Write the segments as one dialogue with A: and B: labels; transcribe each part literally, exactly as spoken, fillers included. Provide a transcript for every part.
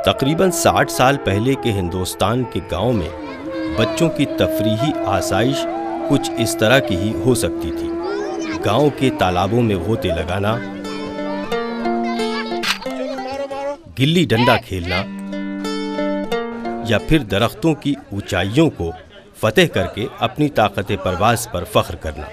A: تقریباً ساٹھ سال پہلے کے ہندوستان کے گاؤں میں بچوں کی تفریحی آسائش کچھ اس طرح کی ہی ہو سکتی تھی۔ گاؤں کے تالابوں میں غوطے لگانا، گلی ڈنڈا کھیلنا یا پھر درختوں کی اونچائیوں کو فتح کر کے اپنی طاقت پرواز پر فخر کرنا۔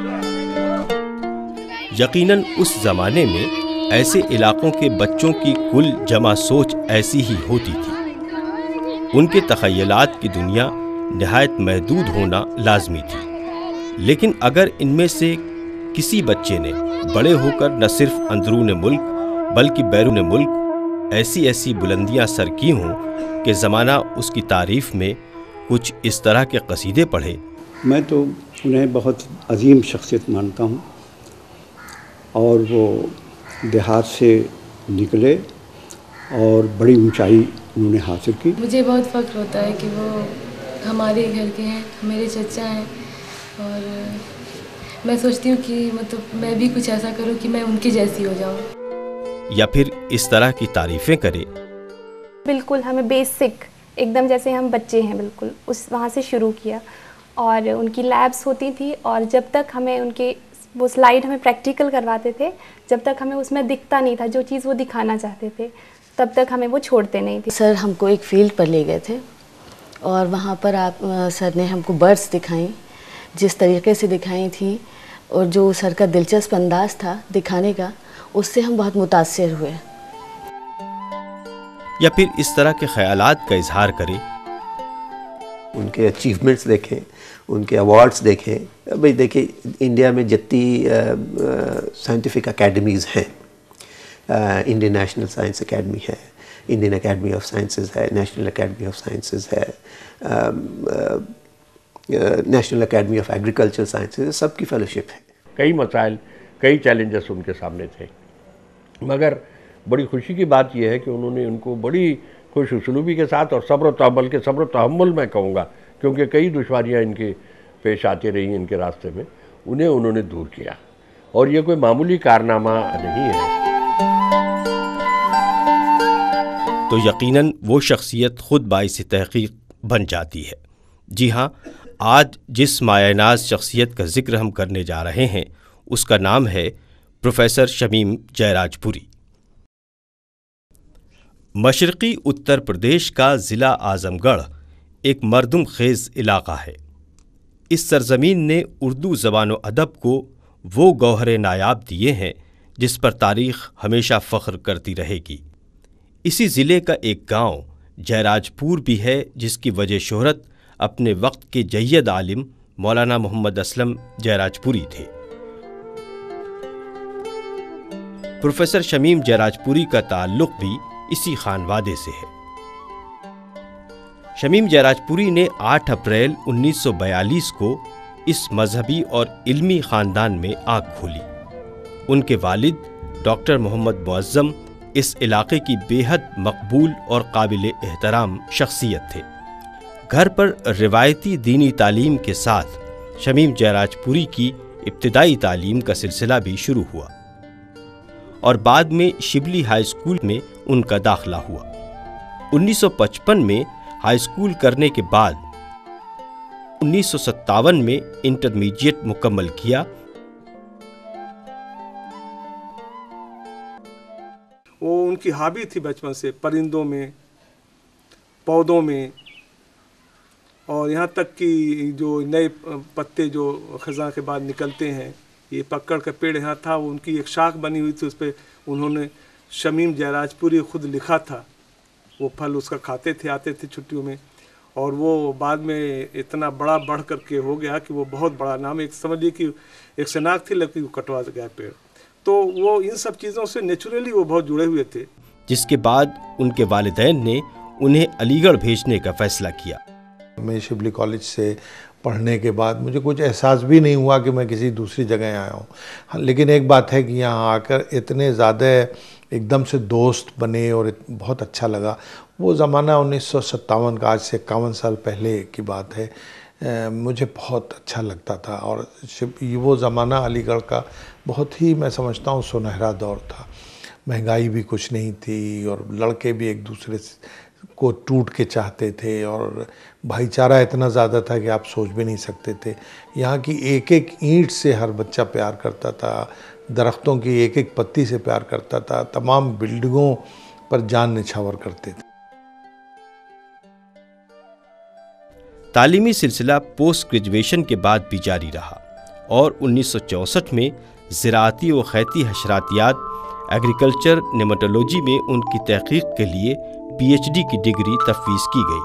A: یقیناً اس زمانے میں ایسے علاقوں کے بچوں کی کل جمع سوچ ایسی ہی ہوتی تھی۔ ان کے تخیلات کی دنیا نہایت محدود ہونا لازمی تھی، لیکن اگر ان میں سے کسی بچے نے بڑے ہو کر نہ صرف اندرون ملک بلکہ بیرون ملک ایسی ایسی بلندیاں سر کی ہوں کہ زمانہ اس کی تعریف میں کچھ اس طرح کے قصیدے پڑھے۔
B: میں تو انہیں بہت عظیم شخصیت مانتا ہوں، اور وہ دیہات سے نکلے اور بڑی اونچائی انہوں نے حاصل کی۔
C: مجھے بہت فخر ہوتا ہے کہ وہ ہمارے گھر کے ہیں، میرے چچا ہیں، اور میں سوچتی ہوں کہ مطلب میں بھی کچھ ایسا کروں کہ میں ان کی جیسی ہو جاؤں۔
A: یا پھر اس طرح کی تعریفیں کرے۔
D: بالکل ہمیں بیسک ایک دم جیسے ہم بچے ہیں بالکل اس وہاں سے شروع کیا، اور ان کی لیبس ہوتی تھی، اور جب تک ہمیں ان کے وہ سلائیڈ ہمیں پریکٹیکل کرواتے تھے، جب تک ہمیں اس میں دکھتا نہیں تھا جو چیز وہ دکھانا چاہتے تھے تب تک ہمیں وہ چھوڑتے نہیں تھے۔
E: سر ہم کو ایک فیلڈ پر لے گئے تھے، اور وہاں پر آپ سر نے ہم کو برڈس دکھائیں، جس طریقے سے دکھائی تھیں اور جو سر کا دلچسپ انداز تھا دکھانے کا، اس سے ہم بہت متاثر ہوئے۔
A: یا پھر اس طرح کے خیالات کا اظہار کرے۔
F: ان کے اچیومنٹس دیکھیں، ان کے ایوارڈز دیکھیں۔ بھئی دیکھیں انڈیا میں جتنی سائنٹیفک اکیڈمیز ہیں، انڈین نیشنل سائنس اکیڈمی ہے، انڈین اکیڈمی آف سائنسز ہے، نیشنل اکیڈمی آف سائنسز ہے، National Academy of Agriculture Sciences, سب کی فیلوشپ ہے۔
G: کئی مسائل، کئی چیلنجز ان کے سامنے تھے، مگر بڑی خوشی کی بات یہ ہے کہ انہوں نے ان کو بڑی خوش اسلوبی کے ساتھ اور صبر و تحمل کے صبر و تحمل میں کہوں گا، کیونکہ کئی دشواریاں ان کے پیش آتی رہی ان کے راستے میں، انہیں انہوں نے دور کیا، اور یہ کوئی معمولی کارنامہ نہیں ہے۔
A: تو یقیناً وہ شخصیت خود باعث تحقیق بن جاتی ہے۔ جی ہاں، آج جس مایہ ناز شخصیت کا ذکر ہم کرنے جا رہے ہیں اس کا نام ہے پروفیسر شمیم جیراجپوری۔ مشرقی اتر پردیش کا ضلع اعظم گڑھ ایک مردم خیز علاقہ ہے۔ اس سرزمین نے اردو زبان و ادب کو وہ گوہر نایاب دیے ہیں جس پر تاریخ ہمیشہ فخر کرتی رہے گی۔ اسی ضلع کا ایک گاؤں جیراجپور بھی ہے جس کی وجہ شہرت اپنے وقت کے جید عالم مولانا محمد اسلم جیراجپوری تھے۔ پروفیسر شمیم جیراجپوری کا تعلق بھی اسی خانوادے سے ہے۔ شمیم جیراجپوری نے آٹھ اپریل انیس سو بیالیس کو اس مذہبی اور علمی خاندان میں آنکھ کھولی۔ ان کے والد ڈاکٹر محمد معظم اس علاقے کی بے حد مقبول اور قابل احترام شخصیت تھے۔ گھر پر روایتی دینی تعلیم کے ساتھ شمیم جیراجپوری کی ابتدائی تعلیم کا سلسلہ بھی شروع ہوا، اور بعد میں شبلی ہائی اسکول میں ان کا داخلہ ہوا۔ انیس سو پچپن میں ہائی اسکول کرنے کے بعد انیس سو ستاون میں انٹرمیڈیٹ مکمل کیا۔
H: وہ ان کی ہابی تھی بچپن سے، پرندوں میں، پودوں میں، اور یہاں تک کہ جو نئے پتے جو خزاں کے بعد نکلتے ہیں، یہ پکڑ کا پیڑ یہاں تھا، وہ ان کی ایک شاخ بنی ہوئی تھی، اس پہ انہوں نے شمیم جیراجپوری خود لکھا تھا۔ وہ پھل اس کا کھاتے تھے، آتے تھے چھٹیوں میں، اور وہ بعد میں اتنا بڑا بڑھ کر کے ہو گیا کہ وہ بہت بڑا نام، ایک سمجھ لیے کہ ایک شناخت تھی، لیکن وہ کٹوا گیا پیڑ۔ تو وہ ان سب چیزوں سے نیچرلی وہ بہت جڑے ہوئے تھے۔
A: جس کے بعد ان کے والدین نے انہیں علی گڑھ بھیجنے کا فیصلہ کیا۔
I: میں شبلی کالج سے پڑھنے کے بعد مجھے کچھ احساس بھی نہیں ہوا کہ میں کسی دوسری جگہ آیا ہوں، لیکن ایک بات ہے کہ یہاں آ کر اتنے زیادہ ایک دم سے دوست بنے اور بہت اچھا لگا۔ وہ زمانہ انیس سو ستاون کا، آج سے اکاون سال پہلے کی بات ہے، مجھے بہت اچھا لگتا تھا، اور وہ زمانہ علی گڑھ کا بہت ہی میں سمجھتا ہوں سنہرا دور تھا۔ مہنگائی بھی کچھ نہیں تھی اور لڑکے بھی ایک دوسرے کو ٹوٹ کے چاہتے تھے اور بھائی چارہ اتنا زیادہ تھا کہ آپ سوچ بھی نہیں سکتے تھے. یہاں کی ایک ایک اینٹ سے ہر بچہ پیار کرتا تھا, درختوں کی ایک ایک پتی سے پیار کرتا تھا, تمام بلڈنگوں پر جان نچھاور کرتے تھے.
A: تعلیمی سلسلہ پوسٹ گریجویشن کے بعد بھی جاری رہا اور انیس سو چونسٹھ میں زراعتی و خیتی حشراتیات ایگریکلچر نیماٹولوجی میں ان کی تحقیق کے لیے پی ایچ ڈی کی ڈگری تفویض کی گئی.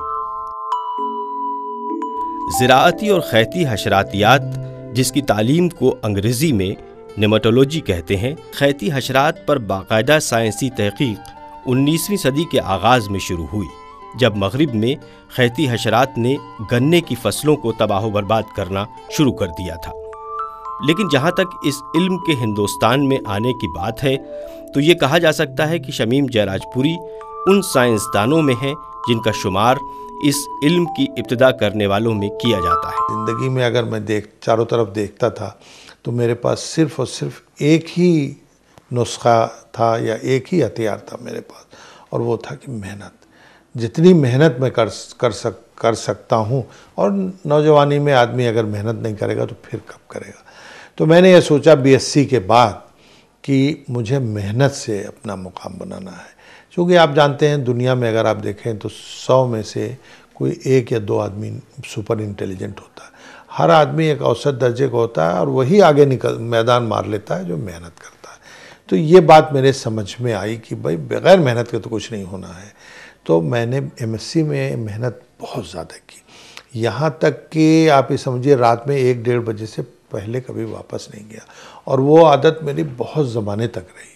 A: زراعتی اور خیتی حشراتیات, جس کی تعلیم کو انگریزی میں نیماٹولوجی کہتے ہیں, خیتی حشرات پر باقاعدہ سائنسی تحقیق انیسویں صدی کے آغاز میں شروع ہوئی, جب مغرب میں خیتی حشرات نے گنے کی فصلوں کو تباہ و برباد کرنا شروع کر دیا تھا. لیکن جہاں تک اس علم کے ہندوستان میں آنے کی بات ہے تو یہ کہا جا سکتا ہے کہ شمیم جیراجپوری ان سائنسدانوں میں ہیں جن کا شمار اس علم کی ابتدا کرنے والوں میں کیا جاتا ہے.
I: زندگی میں اگر میں دیکھ چاروں طرف دیکھتا تھا تو میرے پاس صرف اور صرف ایک ہی نسخہ تھا یا ایک ہی ہتھیار تھا میرے پاس, اور وہ تھا کہ محنت. جتنی محنت میں کر کر سک کر سکتا ہوں, اور نوجوانی میں آدمی اگر محنت نہیں کرے گا تو پھر کب کرے گا. تو میں نے یہ سوچا بی ایس سی کے بعد کہ مجھے محنت سے اپنا مقام بنانا ہے, کیونکہ آپ جانتے ہیں دنیا میں اگر آپ دیکھیں تو سو میں سے کوئی ایک یا دو آدمی سپر انٹیلیجنٹ ہوتا ہے. ہر آدمی ایک اوسط درجے کا ہوتا ہے اور وہی آگے نکل میدان مار لیتا ہے جو محنت کرتا ہے. تو یہ بات میرے سمجھ میں آئی کہ بھائی بغیر محنت کے تو کچھ نہیں ہونا ہے. تو میں نے ایم ایس سی میں محنت بہت زیادہ کی, یہاں تک کہ آپ یہ سمجھیے رات میں ایک ڈیڑھ بجے سے پہلے کبھی واپس نہیں گیا, اور وہ عادت میری بہت زمانے تک رہی.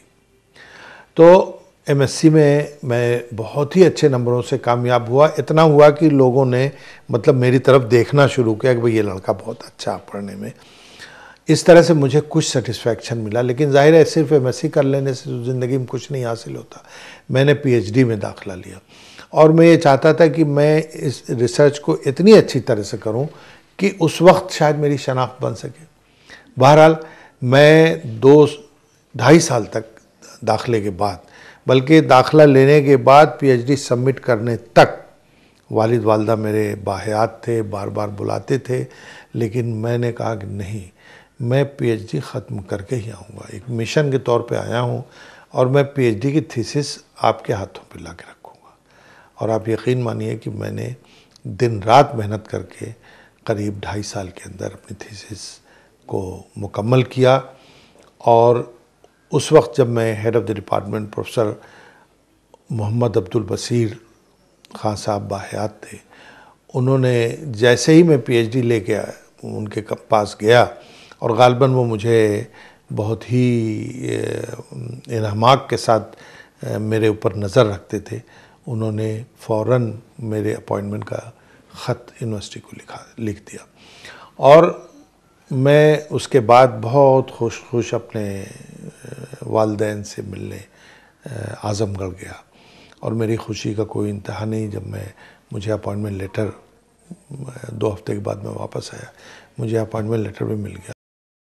I: تو ایم ایس سی میں میں بہت ہی اچھے نمبروں سے کامیاب ہوا, اتنا ہوا کہ لوگوں نے مطلب میری طرف دیکھنا شروع کیا کہ بھئی یہ لڑکا بہت اچھا پڑھنے میں. اس طرح سے مجھے کچھ سیٹسفیکشن ملا, لیکن ظاہر ہے صرف ایم ایس سی کر لینے سے زندگی میں کچھ نہیں حاصل ہوتا. میں نے پی ایچ ڈی میں داخلہ لیا اور میں یہ چاہتا تھا کہ میں اس ریسرچ کو اتنی اچھی طرح سے کروں کہ اس وقت شاید میری شناخت بن سکے. بہرحال میں دو ڈھائی سال تک داخلے کے بعد, بلکہ داخلہ لینے کے بعد پی ایچ ڈی سبمٹ کرنے تک والد والدہ میرے باحیات تھے, بار بار بلاتے تھے, لیکن میں نے کہا کہ نہیں, میں پی ایچ ڈی ختم کر کے ہی آؤں گا. ایک مشن کے طور پہ آیا ہوں اور میں پی ایچ ڈی کی تھیسس آپ کے ہاتھوں پہ لا کے رکھوں گا. اور آپ یقین مانیے کہ میں نے دن رات محنت کر کے قریب ڈھائی سال کے اندر اپنی تھیسس کو مکمل کیا. اور اس وقت جب میں head of the department professor Mohammad Abdulbasir Khan صاحب باحیات تھے, انہوں نے جیسے ہی میں پی ایچ ڈی لے کے ان کے پاس گیا, اور غالباً وہ مجھے بہت ہی انہماک کے ساتھ میرے اوپر نظر رکھتے تھے, انہوں نے فوراً میرے اپوائنٹمنٹ کا خط یونیورسٹی کو لکھا لکھ دیا. اور میں اس کے بعد بہت خوش خوش اپنے والدین سے ملنے اعظم گڑھ گیا, اور میری خوشی کا کوئی انتہا نہیں جب میں مجھے اپوائنٹمنٹ لیٹر دو ہفتے کے بعد میں واپس آیا, مجھے اپوائنٹمنٹ لیٹر بھی مل گیا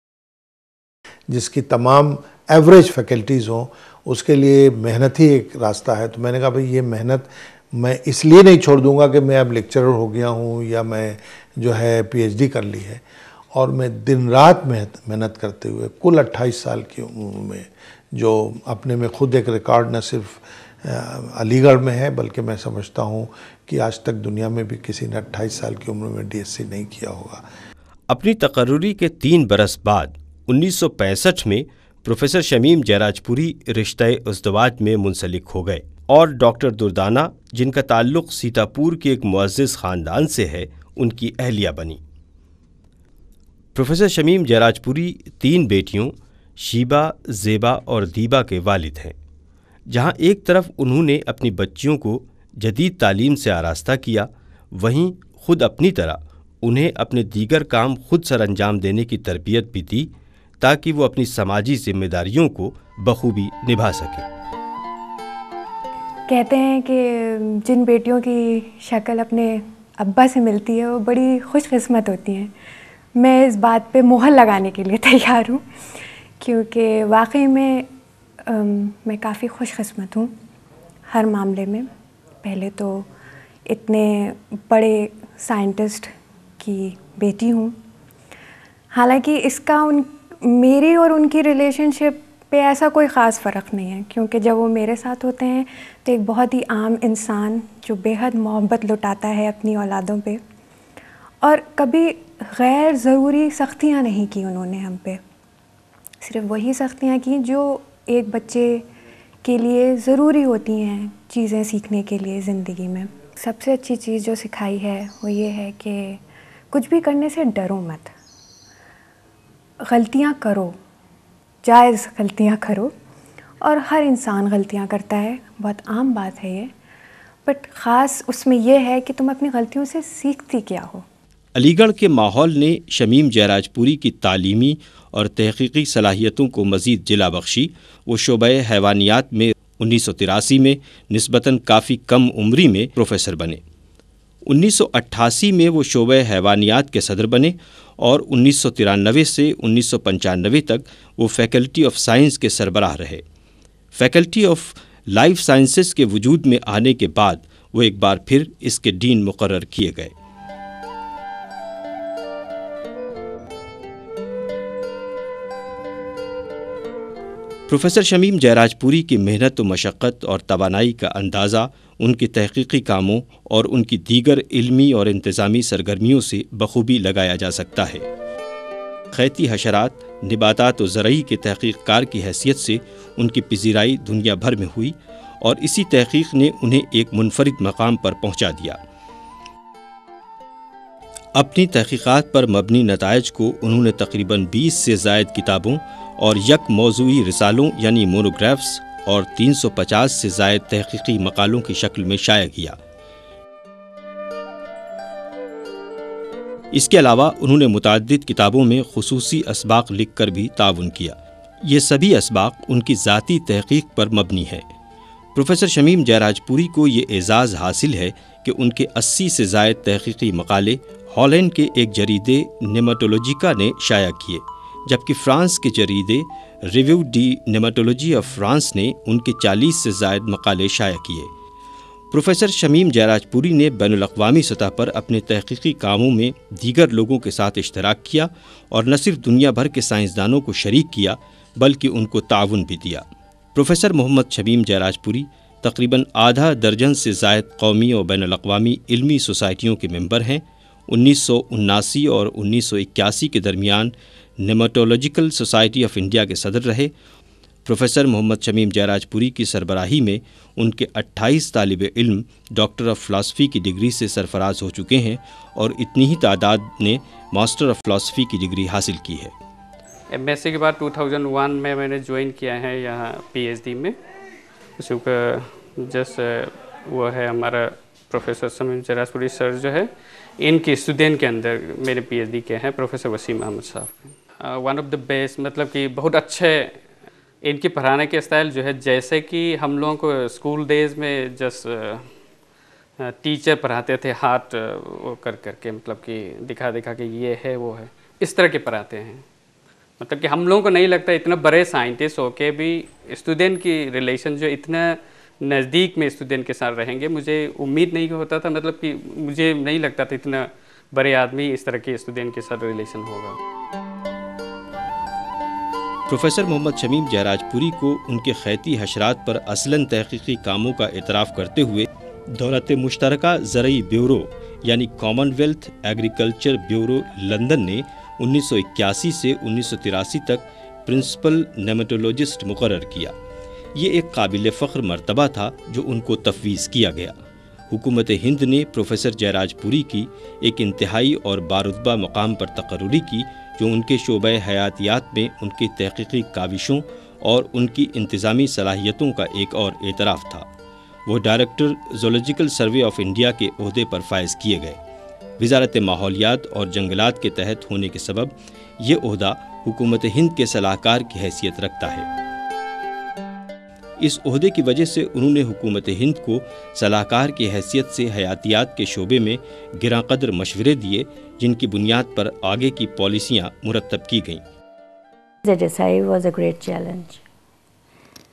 I: جس کی تمام ایوریج فیکلٹیز ہوں اس کے لیے محنت ہی ایک راستہ ہے. تو میں نے کہا بھئی یہ محنت میں اس لیے نہیں چھوڑ دوں گا کہ میں اب لیکچرر ہو گیا ہوں یا میں جو ہے پی ایچ ڈی کر لی ہے. اور میں دن رات محنت کرتے ہوئے کل اٹھائیس سال کی عمر میں, جو اپنے میں خود ایک ریکارڈ نہ صرف علی گڑھ میں ہے بلکہ میں سمجھتا ہوں کہ آج تک دنیا میں بھی کسی نے اٹھائیس سال کی عمر میں ڈی ایس سی نہیں کیا ہوگا.
A: اپنی تقرری کے تین برس بعد انیس سو پینسٹھ میں پروفیسر شمیم جیراجپوری رشتہ ازدواج میں منسلک ہو گئے, اور ڈاکٹر دردانہ, جن کا تعلق سیتاپور کے ایک معزز خاندان سے ہے, ان کی اہلیہ بنی. پروفیسر شمیم جیراجپوری تین بیٹیوں شیبہ, زیبا اور دیبا کے والد ہیں. جہاں ایک طرف انہوں نے اپنی بچیوں کو جدید تعلیم سے آراستہ کیا, وہیں خود اپنی طرح انہیں اپنے دیگر کام خود سر انجام دینے کی تربیت بھی دی تاکہ وہ اپنی سماجی ذمہ داریوں کو بخوبی نبھا سکیں.
J: کہتے ہیں کہ جن بیٹیوں کی شکل اپنے ابا سے ملتی ہے وہ بڑی خوش قسمت ہوتی ہیں. میں اس بات پہ مہر لگانے کے لیے تیار ہوں, کیونکہ واقعی میں میں کافی خوش قسمت ہوں ہر معاملے میں. پہلے تو اتنے بڑے سائنٹسٹ کی بیٹی ہوں. حالانکہ اس کا ان میری اور ان کی ریلیشن شپ پہ ایسا کوئی خاص فرق نہیں ہے، کیونکہ جب وہ میرے ساتھ ہوتے ہیں تو ایک بہت ہی عام انسان جو بے حد محبت لٹاتا ہے اپنی اولادوں پہ، اور کبھی غیر ضروری سختیاں نہیں کی انہوں نے ہم پہ. صرف وہی سختیاں کی جو ایک بچے کے لیے ضروری ہوتی ہیں چیزیں سیکھنے کے لیے زندگی میں. سب سے اچھی چیز جو سکھائی ہے وہ یہ ہے کہ کچھ بھی کرنے سے ڈرو مت، غلطیاں کرو، جائز غلطیاں کرو، اور ہر انسان غلطیاں کرتا ہے، بہت عام بات ہے یہ، بٹ خاص اس میں یہ ہے کہ تم اپنی غلطیوں سے سیکھتی کیا ہو.
A: علی گڑھ کے ماحول نے شمیم جیراجپوری کی تعلیمی اور تحقیقی صلاحیتوں کو مزید جلا بخشی. وہ شعبہ حیوانیات میں انیس سو تراسی میں نسبتاً کافی کم عمری میں پروفیسر بنے. انیس سو اٹھاسی میں وہ شعبہ حیوانیات کے صدر بنے اور انیس سو ترانوے سے انیس سو پنچانوے تک وہ فیکلٹی آف سائنس کے سربراہ رہے. فیکلٹی آف لائف سائنسز کے وجود میں آنے کے بعد وہ ایک بار پھر اس کے ڈین مقرر کیے گئے. پروفیسر شمیم جیراجپوری کی محنت و مشقت اور توانائی کا اندازہ ان کے تحقیقی کاموں اور ان کی دیگر علمی اور انتظامی سرگرمیوں سے بخوبی لگایا جا سکتا ہے. خیتی حشرات، نباتات و زرعی کے تحقیق کار کی حیثیت سے ان کی پذیرائی دنیا بھر میں ہوئی اور اسی تحقیق نے انہیں ایک منفرد مقام پر پہنچا دیا. اپنی تحقیقات پر مبنی نتائج کو انہوں نے تقریباً بیس سے زائد کتابوں اور یک موضوعی رسالوں یعنی مونوگرافس اور تین سو پچاس سے زائد تحقیقی مقالوں کی شکل میں شائع کیا. اس کے علاوہ انہوں نے متعدد کتابوں میں خصوصی اسباق لکھ کر بھی تعاون کیا. یہ سبھی اسباق ان کی ذاتی تحقیق پر مبنی ہیں. پروفیسر شمیم جیراجپوری کو یہ اعزاز حاصل ہے کہ ان کے اسی سے زائد تحقیقی مقالے ہالینڈ کے ایک جریدے نیماٹولوجیکا نے شائع کیے، جبکہ فرانس کے جریدے Revue de Nematologie of France نے ان کے چالیس سے زائد مقالے شائع کیے. پروفیسر شمیم جیراجپوری نے بین الاقوامی سطح پر اپنے تحقیقی کاموں میں دیگر لوگوں کے ساتھ اشتراک کیا اور نہ صرف دنیا بھر کے سائنسدانوں کو شریک کیا بلکہ ان کو تعاون بھی دیا. پروفیسر محمد شمیم جیراجپوری تقریباً آدھا درجن سے زائد قومی اور بین الاقوامی علمی سوسائٹیوں کے ممبر ہیں. انیس سو اناسی اور انیس سو اکیاسی کے درمیان نیماٹولوجیکل سوسائٹی آف انڈیا کے صدر رہے. پروفیسر محمد شمیم جیراجپوری کی سربراہی میں ان کے اٹھائیس طالب علم ڈاکٹر آف فلاسفی کی ڈگری سے سرفراز ہو چکے ہیں اور اتنی ہی تعداد نے ماسٹر آف فلاسفی کی ڈگری حاصل کی ہے.
K: ایم ایس سی کے بعد دو ہزار ایک میں میں نے جوائن کیا ہے یہاں پی ایچ ڈی میں. اس کا جس وہ ہے ہمارا پروفیسر شمیم جیراجپوری سر جو ہے، ان کے اسٹوڈنٹ کے اندر میرے پی ایچ ڈی کیا ہے پروفیسر وسیم احمد صاحب. ون آف دا بیسٹ، مطلب کہ بہت اچھے ان کی پڑھانے کے اسٹائل جو ہے، جیسے کہ ہم لوگوں کو اسکول ڈیز میں جس ٹیچر پڑھاتے تھے ہاتھ وہ کر کر کے، مطلب کہ دکھا دکھا کہ یہ ہے وہ ہے، اس طرح کے پڑھاتے ہیں. مطلب کہ ہم لوگوں کو نہیں لگتا اتنا بڑے سائنٹسٹ ہو کے بھی اسٹوڈنٹ کی ریلیشن جو اتنا نزدیک میں اسٹوڈنٹ کے ساتھ رہیں گے، مجھے امید نہیں ہوتا تھا، مطلب کہ مجھے نہیں لگتا تھا اتنا بڑے آدمی اس طرح کے اسٹوڈنٹ کے ساتھ ریلیشن ہوگا.
A: پروفیسر محمد شمیم جیراجپوری کو ان کے خیتی حشرات پر اصلاً تحقیقی کاموں کا اعتراف کرتے ہوئے دولت مشترکہ زرعی بیورو یعنی Commonwealth Agriculture Bureau London نے انیس سو اکیاسی سے انیس سو تراسی تک پرنسپل نیماٹولوجسٹ مقرر کیا. یہ ایک قابل فخر مرتبہ تھا جو ان کو تفویض کیا گیا. حکومت ہند نے پروفیسر جیراجپوری کی ایک انتہائی اور بارتبہ مقام پر تقرری کی جو ان کے شعبہ حیاتیات میں ان کی تحقیقی کاوشوں اور ان کی انتظامی صلاحیتوں کا ایک اور اعتراف تھا. وہ director Zoological Survey of India کے عہدے پر فائز کیے گئے. وزارت ماحولیات اور جنگلات کے تحت ہونے کے سبب یہ عہدہ حکومت ہند کے صلاح کار کی حیثیت رکھتا ہے. اس عہدے کی وجہ سے انہوں نے حکومت ہند کو صلاح کار کی حیثیت سے حیاتیات کے شعبے میں گراں قدر مشورے دیے جن کی بنیاد پر آگے کی پالیسیاں مرتب کی گئیں.
L: The design was a great challenge.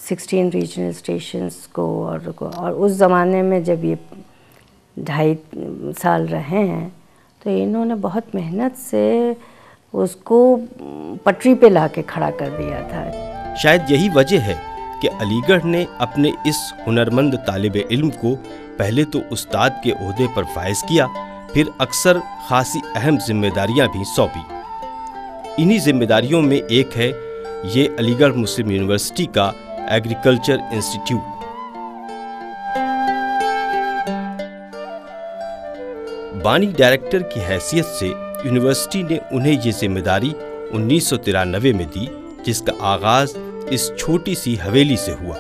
L: Sixteen regional stations को और को और उस ज़माने में जब ये ढाई साल रहे हैं तो इन्होंने बहुत मेहनत से उसको पटरी पे ला के खड़ा कर दिया था।
A: शायद यही वजह है कि अलीगढ़ ने अपने इस हुनरमंद तालिबे इल्म को पहले तो उस्ताद के ओहदे पर फायज किया, फिर अक्सर खासी अहम जिम्मेदारियां भी सौंपी। इन्हीं जिम्मेदारियों में एक है ये अलीगढ़ मुस्लिम यूनिवर्सिटी का एग्रीकल्चर इंस्टीट्यूट। बानी डायरेक्टर की हैसियत से यूनिवर्सिटी ने उन्हें ये जिम्मेदारी उन्नीस सौ तिरानवे में दी, जिसका आगाज इस छोटी सी हवेली से हुआ।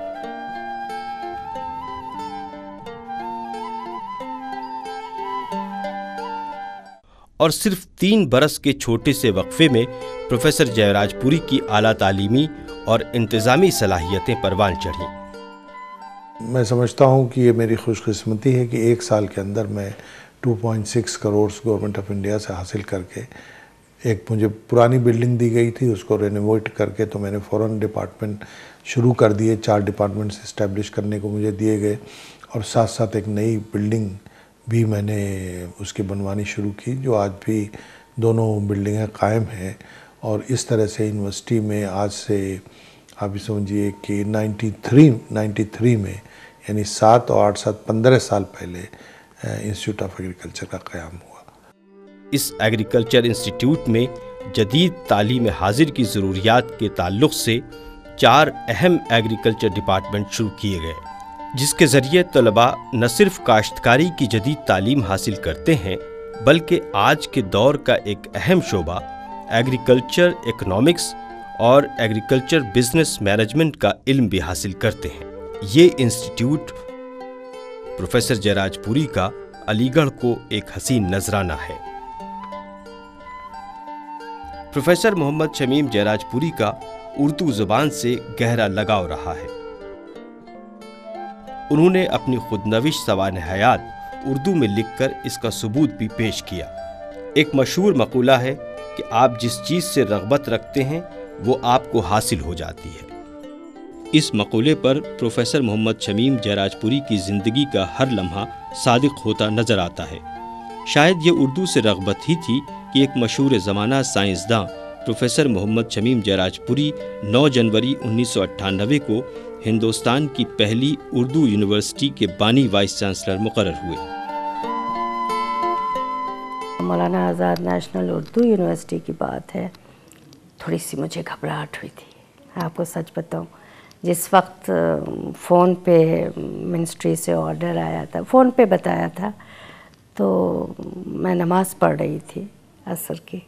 A: और सिर्फ तीन बरस के छोटे से वक्फे में प्रोफेसर जयराजपुरी की आला तालीमी और इंतजामी सलाहियतें परवान चढ़ीं।
I: मैं समझता हूँ कि ये मेरी खुशकिस्मती है कि एक साल के अंदर मैं दो पॉइंट छह करोड़ गवर्नमेंट ऑफ इंडिया से हासिल करके, एक मुझे पुरानी बिल्डिंग दी गई थी उसको रेनोवेट करके तो मैंने फ़ौरन डिपार्टमेंट शुरू कर दिए, चार डिपार्टमेंट्स इस्टेब्लिश करने को मुझे दिए गए और साथ साथ एक नई बिल्डिंग भी मैंने उसकी बनवानी शुरू की, जो आज भी दोनों बिल्डिंगें कायम हैं। और इस तरह से यूनिवर्सिटी में आज से आप समझिए कि तिरानवे में यानी सात और आठ सात पंद्रह साल पहले इंस्टीट्यूट ऑफ एग्रीकल्चर का क़याम हुआ।
A: इस एग्रीकल्चर इंस्टीट्यूट में जदीद तालीम हाजिर की ज़रूरियात के ताल्लुक़ से चार अहम एग्रीकल्चर डिपार्टमेंट शुरू किए गए, जिसके ज़रिए तलबा न सिर्फ काश्तकारी की जदीद तालीम हासिल करते हैं बल्कि आज के दौर का एक अहम शोबा एग्रीकल्चर इकोनॉमिक्स और एग्रीकल्चर बिजनेस मैनेजमेंट का इल्म भी हासिल करते हैं। ये इंस्टीट्यूट प्रोफेसर जयराजपुरी का अलीगढ़ को एक हसीन नजराना है। प्रोफेसर मोहम्मद शमीम जयराजपुरी का उर्दू ज़ुबान से गहरा लगाव रहा है। उन्होंने अपनी खुदनविश सवाने हयात उर्दू में लिखकर इसका सबूत भी पेश किया। एक मशहूर मकूला है कि आप जिस चीज़ से रग़बत रखते हैं वो आपको हासिल हो जाती है। इस मकूले पर प्रोफेसर मोहम्मद शमीम जयराजपुरी की ज़िंदगी का हर लम्हा सादिक होता नज़र आता है। शायद ये उर्दू से रग़बत ही थी कि एक मशहूर ज़माना साइंसदां प्रोफेसर मोहम्मद शमीम जयराजपुरी नौ जनवरी उन्नीस सौ अट्ठानवे को हिंदुस्तान की पहली उर्दू यूनिवर्सिटी के बानी वाइस चांसलर मुकर्रर हुए।
L: मौलाना आज़ाद नेशनल उर्दू यूनिवर्सिटी की बात है, थोड़ी सी मुझे घबराहट हुई थी। आपको सच बताऊं, जिस वक्त फ़ोन पे मिनिस्ट्री से ऑर्डर आया था, फ़ोन पे बताया था, तो मैं नमाज़ पढ़ रही थी असर की,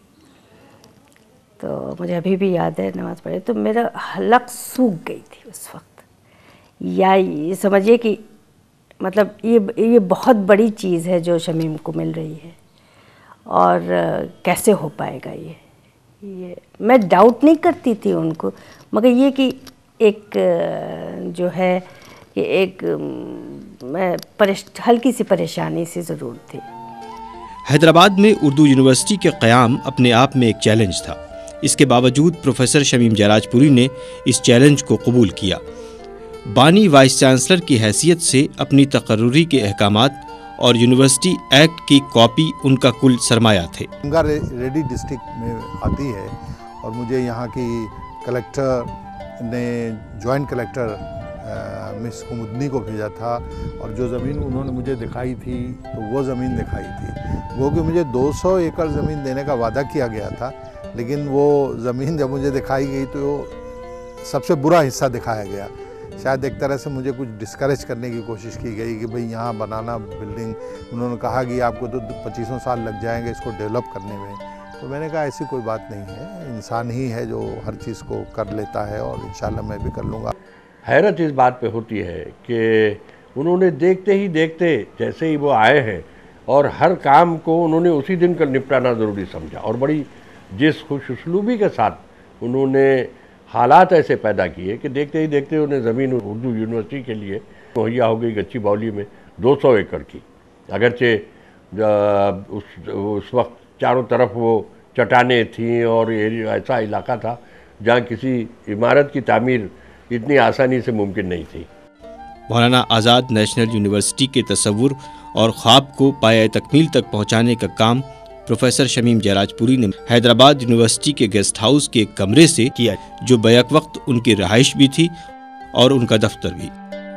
L: तो मुझे अभी भी याद है नमाज़ पढ़ी तो मेरा हलक सूख गई थी उस वक्त। या ये समझिए कि मतलब ये ये बहुत बड़ी चीज़ है जो शमीम को मिल रही है और कैसे हो पाएगा ये ये मैं डाउट नहीं करती थी उनको, मगर ये कि एक जो है कि एक मैं परेश हल्की सी परेशानी सी ज़रूर थी।
A: हैदराबाद में उर्दू यूनिवर्सिटी के क़याम अपने आप में एक चैलेंज था। इसके बावजूद प्रोफेसर शमीम जयराजपुरी ने इस चैलेंज को कबूल किया। बानी वाइस चांसलर की हैसियत से अपनी तकर्रुरी के अहकामात और यूनिवर्सिटी एक्ट की कॉपी उनका कुल सरमाया थे।
I: गंगा रेड्डी डिस्ट्रिक्ट में आती है और मुझे यहाँ की कलेक्टर ने जॉइंट कलेक्टर मिस कुमुदनी को भेजा था और जो ज़मीन उन्होंने मुझे दिखाई थी तो वो ज़मीन दिखाई थी। वो कि मुझे दो सौ एकड़ ज़मीन देने का वादा किया गया था, लेकिन वो ज़मीन जब मुझे दिखाई गई तो सबसे बुरा हिस्सा दिखाया गया। शायद एक तरह से मुझे कुछ डिस्करेज करने की कोशिश की गई कि भाई यहाँ बनाना बिल्डिंग, उन्होंने कहा कि आपको तो पच्चीसों साल लग जाएंगे इसको डेवलप करने में। तो मैंने कहा ऐसी कोई बात नहीं है, इंसान ही है जो हर चीज़ को कर लेता है और इंशाल्लाह मैं भी कर लूँगा।
G: हैरत इस बात पे होती है कि उन्होंने देखते ही देखते जैसे ही वो आए हैं और हर काम को उन्होंने उसी दिन कर निपटाना ज़रूरी समझा और बड़ी जिस खुशउस्लूबी के साथ उन्होंने हालात ऐसे पैदा किए कि देखते ही देखते उन्हें ज़मीन उर्दू यूनिवर्सिटी के लिए मुहैया हो गई गच्ची बावली में दो सौ एकड़ की। अगरचे उस उस वक्त चारों तरफ वो चट्टानें थीं और एरिया ऐसा इलाका था जहाँ किसी इमारत की तामीर इतनी आसानी से मुमकिन नहीं थी।
A: मौलाना आज़ाद नेशनल यूनिवर्सिटी के तसव्वुर और ख्वाब को पाया तकमील तक पहुंचाने का काम प्रोफेसर शमीम जयराजपुरी ने हैदराबाद यूनिवर्सिटी के गेस्ट हाउस के एक कमरे से किया, जो बैक वक्त उनकी रहाइश भी थी और उनका दफ्तर भी।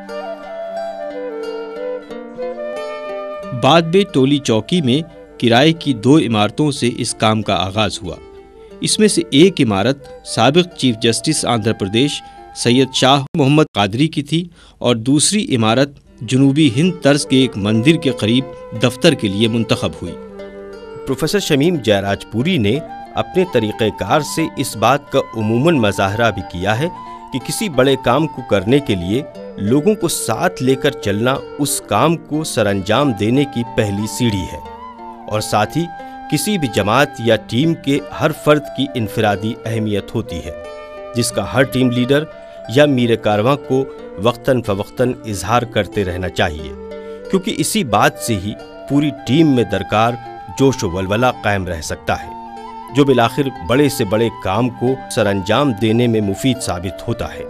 A: बाद में टोली चौकी में किराए की दो इमारतों से इस काम का आगाज हुआ। इसमें से एक इमारत साबिक चीफ जस्टिस आंध्र प्रदेश सैयद शाह मोहम्मद कादरी की थी और दूसरी इमारत जनूबी हिंद तर्ज के एक मंदिर के करीब दफ्तर के लिए मुंतखब हुई। प्रोफेसर शमीम जयराजपुरी ने अपने तरीक़ेकार से इस बात का उमूमन मज़ाहरा भी किया है कि किसी बड़े काम को करने के लिए लोगों को साथ लेकर चलना उस काम को सरअंजाम देने की पहली सीढ़ी है, और साथ ही किसी भी जमात या टीम के हर फर्द की इनफरादी अहमियत होती है, जिसका हर टीम लीडर या मीर कारवां को वक्तन फवक्तन इजहार करते रहना चाहिए, क्योंकि इसी बात से ही पूरी टीम में दरकार जोश व वलवला कायम रह सकता है, जो बिलाखिर बड़े से बड़े काम को सरअंजाम देने में मुफीद साबित होता है।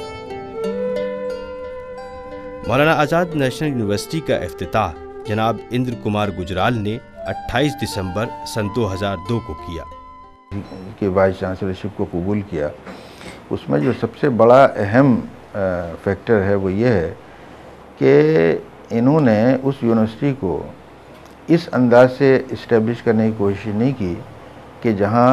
A: मौलाना आज़ाद नेशनल यूनिवर्सिटी का इफ्तिताह जनाब इंद्र कुमार गुजराल ने अट्ठाईस दिसंबर सन दो हज़ार दो को किया।
M: कि वाइस चांसलरशिप को कबूल किया, उसमें जो सबसे बड़ा अहम फैक्टर है वो ये है कि इन्होंने उस यूनिवर्सिटी को इस अंदाज से इस्टेब्लिश करने की कोशिश नहीं की कि जहाँ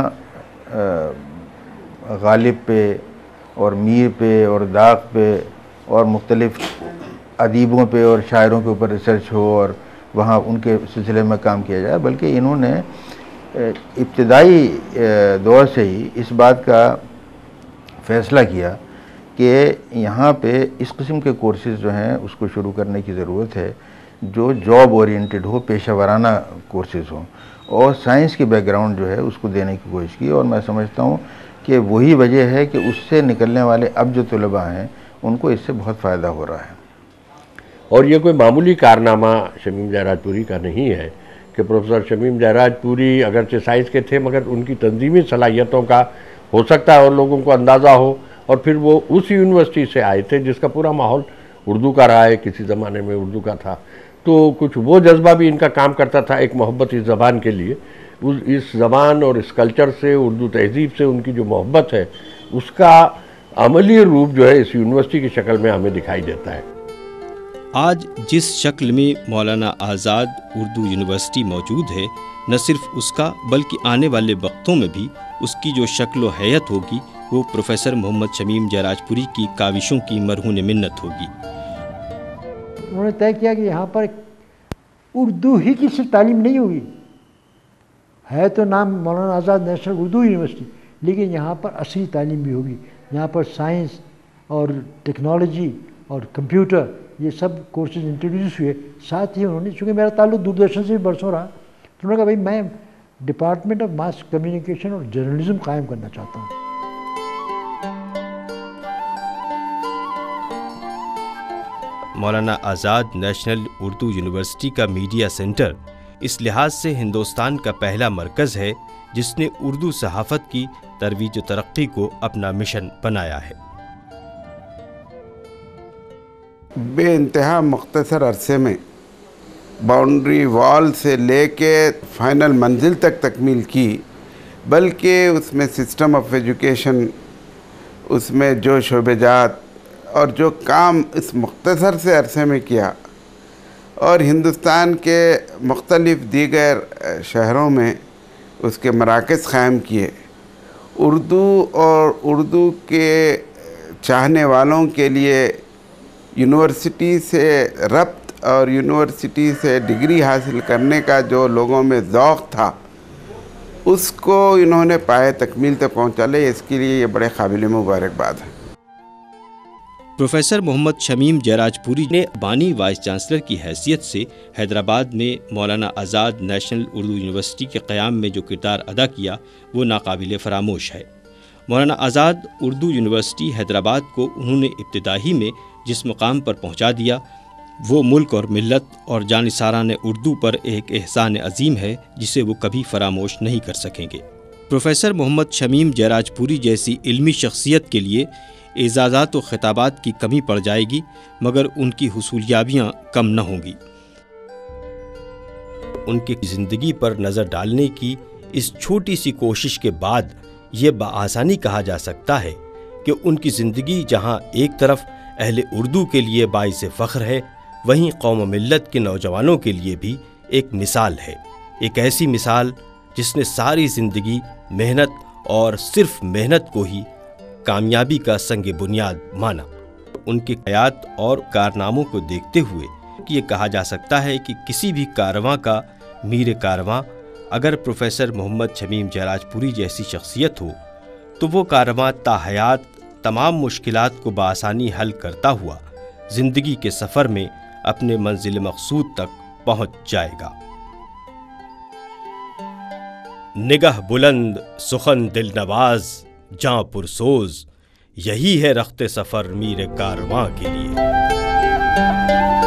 M: गालिब पे और मीर पे और दाग पे और मुख्तलिफ अदीबों पे और शायरों के ऊपर रिसर्च हो और वहाँ उनके सिलसिले में काम किया जाए, बल्कि इन्होंने इब्तदाई दौर से ही इस बात का फ़ैसला किया कि यहाँ पे इस किस्म के कोर्सेज़ जो हैं उसको शुरू करने की ज़रूरत है जो जॉब ओरिएंटेड हो, पेशा वराना कोर्सेज़ हों, और साइंस की बैकग्राउंड जो है उसको देने की कोशिश की। और मैं समझता हूँ कि वही वजह है कि उससे निकलने वाले अब जो तलबा हैं उनको इससे बहुत फ़ायदा हो रहा है।
G: और ये कोई मामूली कारनामा शमीम जयराजपुरी का नहीं है कि प्रोफेसर शमीम जयराजपुरी अगरचे साइंस के थे, मगर उनकी तंजीमी सलाहियतों का हो सकता है और लोगों को अंदाज़ा हो, और फिर वो उस यूनिवर्सिटी से आए थे जिसका पूरा माहौल उर्दू का रहा है, किसी ज़माने में उर्दू का था, तो कुछ वो जज्बा भी इनका काम करता था, एक मोहब्बत इस ज़बान के लिए, उस इस ज़बान और इस कल्चर से, उर्दू तहजीब से उनकी जो मोहब्बत है उसका अमली रूप जो है इस यूनिवर्सिटी की शक्ल में हमें दिखाई देता है।
A: आज जिस शक्ल में मौलाना आज़ाद उर्दू यूनिवर्सिटी मौजूद है, न सिर्फ उसका बल्कि आने वाले वक्तों में भी उसकी जो शक्ल व हैयत होगी वो प्रोफेसर मोहम्मद शमीम जयराजपुरी की काविशों की मरहून मिन्नत होगी।
N: उन्होंने तय किया कि यहाँ पर उर्दू ही की सिर्फ तालीम नहीं होगी, है तो नाम मौलाना आज़ाद नेशनल उर्दू यूनिवर्सिटी, लेकिन यहाँ पर असली तालीम भी होगी। यहाँ पर साइंस और टेक्नोलॉजी और कंप्यूटर ये सब कोर्सेज इंट्रोड्यूस हुए। साथ ही उन्होंने, चूँकि मेरा ताल्लुक दूरदर्शन से भी बरसों रहा, तो उन्होंने कहा भाई मैं डिपार्टमेंट ऑफ मास कम्युनिकेशन और जर्नलिज्म कायम करना चाहता हूँ।
A: मौलाना आज़ाद नेशनल उर्दू यूनिवर्सिटी का मीडिया सेंटर इस लिहाज से हिंदुस्तान का पहला मरकज़ है जिसने उर्दू सहाफ़त की तरवीज व तरक्की को अपना मिशन बनाया है।
O: बेइंतहा मुख्तसर अरसे में बाउंड्री वॉल से लेके फाइनल मंजिल तक तकमील की, बल्कि उसमें सिस्टम ऑफ एजुकेशन, उसमें जो शोबेजात और जो काम इस मुख्तसर से अरसे में किया, और हिंदुस्तान के मुख्तलिफ़ दीगर शहरों में उसके मराकज़ क़ायम किए। उर्दू और उर्दू के चाहने वालों के लिए यूनिवर्सिटी से रब्त और यूनिवर्सिटी से डिग्री हासिल करने का जो लोगों में ज़ौक़ था उसको इन्होंने पाए तकमील तक पहुँचा ले, इसके लिए ये बड़े काबिल मुबारकबाद है।
A: प्रोफेसर मोहम्मद शमीम जयराजपुरी ने बानी वाइस चांसलर की हैसियत से हैदराबाद में मौलाना आज़ाद नेशनल उर्दू यूनिवर्सिटी के क़याम में जो किरदार अदा किया वो नाकाबिल फरामोश है। मौलाना आज़ाद उर्दू यूनिवर्सिटी हैदराबाद को उन्होंने इब्तिदाई में जिस मुकाम पर पहुंचा दिया वो मुल्क और मिल्लत और जानिसारान उर्दू पर एक एहसान अजीम है जिसे वो कभी फरामोश नहीं कर सकेंगे। प्रोफेसर मोहम्मद शमीम जयराजपुरी जैसी इल्मी शख्सियत के लिए اعزازات و خطابات کی کمی پڑ جائے گی مگر ان کی حصولیابیاں کم نہ ہوں گی۔ ان کی زندگی پر نظر ڈالنے کی اس چھوٹی سی کوشش کے بعد یہ بآسانی کہا جا سکتا ہے کہ ان کی زندگی جہاں ایک طرف اہل اردو کے لیے باعث فخر ہے، وہیں قوم و ملت کے نوجوانوں کے لیے بھی ایک مثال ہے، ایک ایسی مثال جس نے ساری زندگی محنت اور صرف محنت کو ہی کامیابی کا سنگ بنیاد مانا۔ ان کی حیات اور کارناموں کو دیکھتے ہوئے یہ کہا جا سکتا ہے کہ کسی بھی کارواں کا میر کارواں اگر پروفیسر محمد شمیم جیراجپوری جیسی شخصیت ہو تو وہ کارواں تا حیات تمام مشکلات کو بآسانی حل کرتا ہوا زندگی کے سفر میں اپنے منزل مقصود تک پہنچ جائے گا۔ نگہ بلند سخن دل نواز جاں پرسوز، یہی ہے رخت سفر میر کارواں کے لیے۔